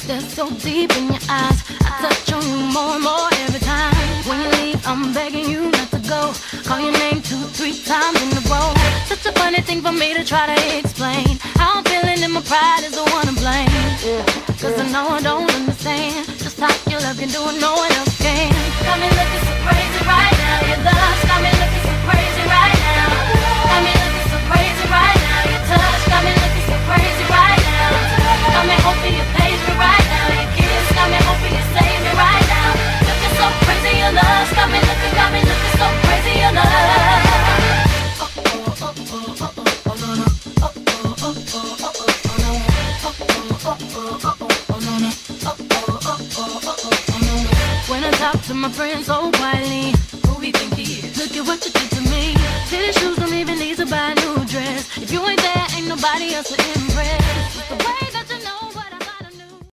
They're so deep in your eyes. I touch on you more and more every time. When you leave, I'm begging you not to go. Call your name 2-3 times in a row. Such a funny thing for me to try to explain. How I'm feeling and my pride is the one to blame. Cause I know I don't understand just how your love can do it, no one else can. Got me looking so crazy right now. Your love got me looking so crazy right now. Got me looking so crazy right now. Your touch got me looking so crazy right now. Got me hoping you page me right now. Your kiss got me hoping you save me right now. Looking so crazy, your love got me looking so crazy, your love. When I talk to my friends so quietly, who we think he is? Look at what you did to me. Fitted shoes don't even need to buy a new dress. If you ain't there, ain't nobody else to impress.